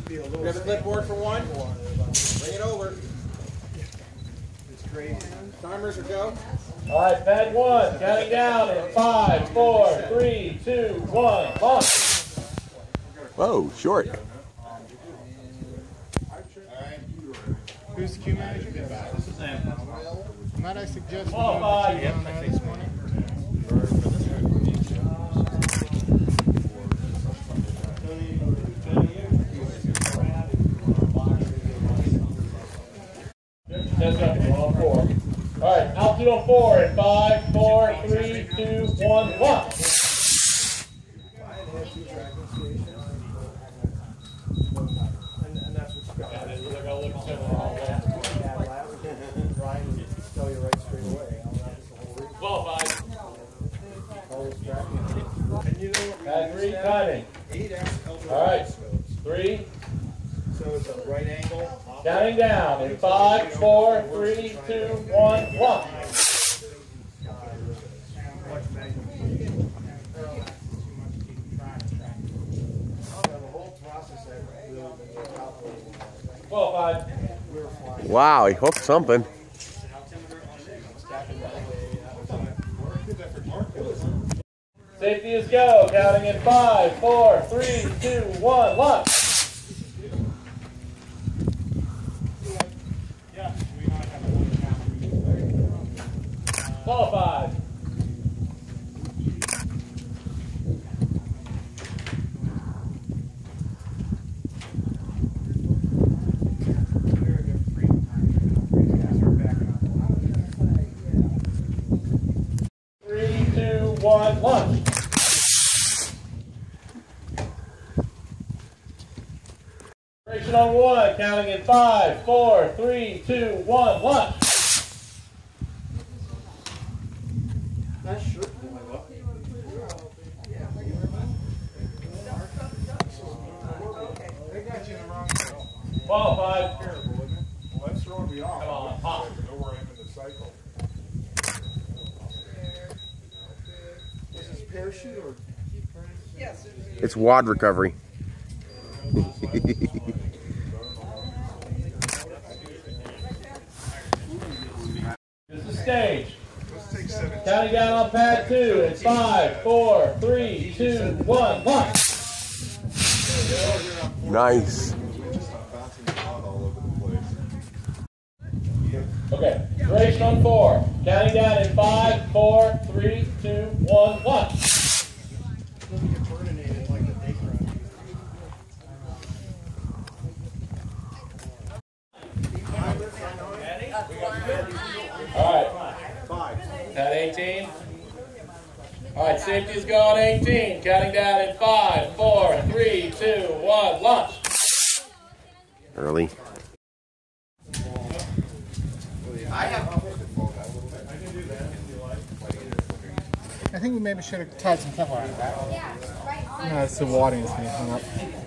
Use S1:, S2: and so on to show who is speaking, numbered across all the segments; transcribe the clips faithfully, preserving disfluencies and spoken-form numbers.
S1: Grab a clipboard for one. Bring it over. Timers are go.
S2: All right, pad one, counting down in five, four, three, two, one, launch.
S3: Whoa, short.
S4: Who's the Q manager? This is Sam. Might I suggest
S2: Oh, five.
S4: Yep, I face morning?
S2: That's up, we're on four. All right, altitude on four in five, four, three, two, one, launch. Qualified. Pad three, timing. All right, three.
S1: So it's a right angle.
S2: Counting down in five, four, three, two, one, launch. Qualified.
S3: Wow, he hooked something.
S2: Safety is go. Counting in five, four, three, two, one, launch. Qualified. Three, two, one, launch. Operation on one, counting in five, four, three, two, one, launch. Qualified.
S4: Well, that's throwing me off.
S2: Come on, pop.
S4: I know where I am in the cycle. Is this parachute or?
S1: Yes.
S3: It's wad recovery.
S2: This is stage. Counting down on pad two in five, four, three, two, one, launch.
S3: Nice.
S2: Okay, duration on four. Counting down in five, four, three, two, one, launch. All right. Pad eighteen. All right, safety is go on eighteen. Counting down in five, four, three, two, one, launch.
S3: Early.
S4: I think we maybe should have tied some Kevlar on that. No, it's the wadding that's being hung up.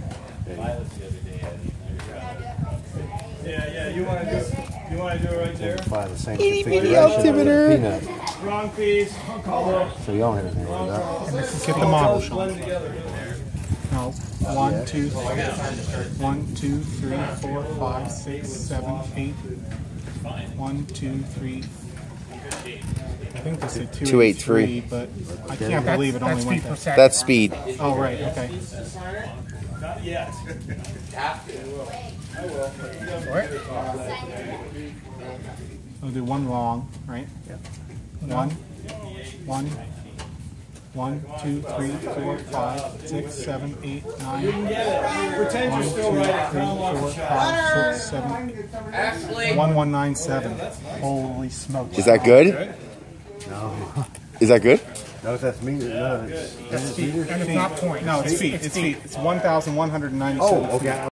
S5: Yeah, yeah, you want to do you want to do it right there?
S6: By the same
S4: Itty bitty
S6: configuration
S4: altimeter.
S6: as the peanut.
S5: Wrong piece.
S6: So you don't have anything like that.
S4: Get the model, Sean.
S5: Blend together.
S4: No. One, two, one, two, three, four, five, six, seven, eight. One, two, three. I think they said two,
S3: Two, eight,
S4: eight,
S3: three.
S4: three, but I can't believe it only went that.
S3: That's speed.
S4: Oh, right, okay.
S5: Not yet.
S4: We'll do one long, right? Yeah. One, one, one, two, three, four, five, six, seven, eight, nine.
S5: Pretend
S4: One,
S5: you're
S4: two,
S5: still
S4: three,
S5: right.
S4: four, five, six, seven. One, one, nine, seven. Holy smokes!
S3: Is that good?
S6: No.
S3: Is that good?
S6: No, that's meter. No, it's,
S4: That's
S6: it's
S4: feet.
S6: meters.
S4: And it's not point. No, it's feet. It's feet. It's one thousand one hundred ninety-seven.
S6: Oh, okay.